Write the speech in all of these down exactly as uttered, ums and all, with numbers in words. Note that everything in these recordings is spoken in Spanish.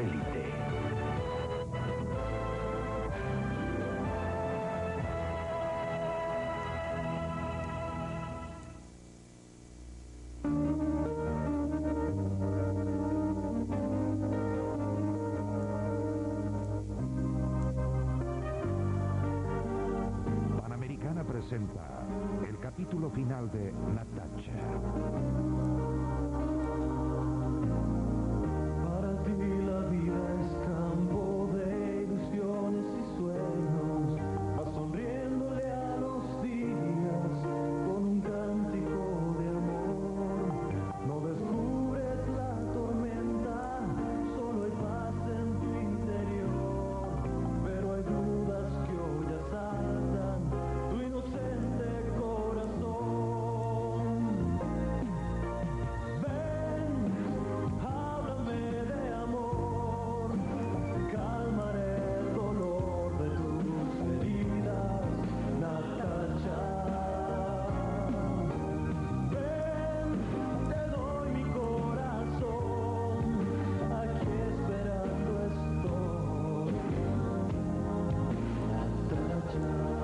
Satélite. Panamericana presenta el capítulo final de Natacha. Para ti la vida es campo de ilusiones y sueños, vas sonriéndole a los días con un cántico de amor. No descubres la tormenta, solo hay paz en tu interior, pero hay dudas que hoy asaltan tu inocente corazón. Ven, háblame de amor, calmaré el dolor de tus heridas, Natacha. Ven, te doy mi corazón, aquí esperando estoy, Natacha.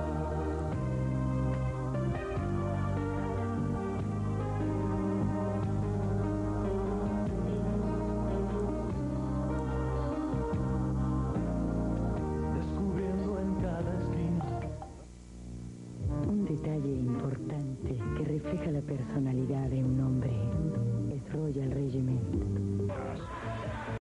Descubriendo en cada esquina Un detalle importante que refleja la personalidad de